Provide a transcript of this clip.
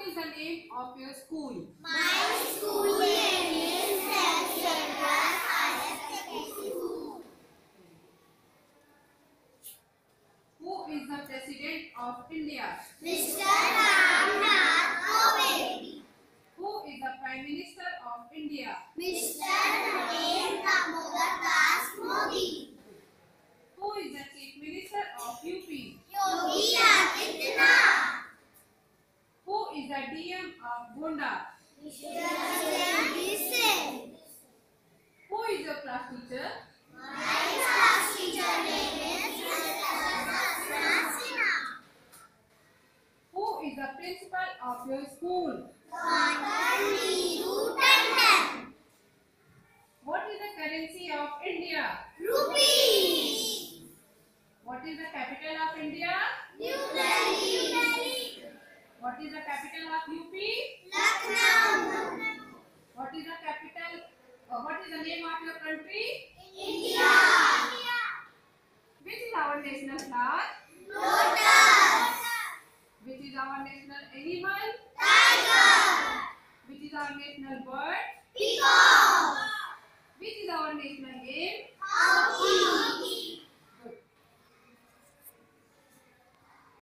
is the name of your school? My school name is Central Higher Secondary School. Who is the President of India? Mr. Ramnath Kovind. Who is the Prime Minister of India? Mr. Narendra Das Modi. Who is the Chief Minister of UP? Yogi Adityanath. Who is the DM of Gonda? Mr. Jagdish Singh. Who is your class teacher? My class teacher name is Mr. Sinha. Who is the principal of your school? Dr. Neeru Tandon. What is the currency of India? Rupee. What is the capital of India? New Delhi. What is the capital of UP? Lucknow. What is the capital? What is the name of your country? India. Which is our national flag? Lotus. Which is our national animal? Tiger. Which is our national bird? Peacock. Which is our national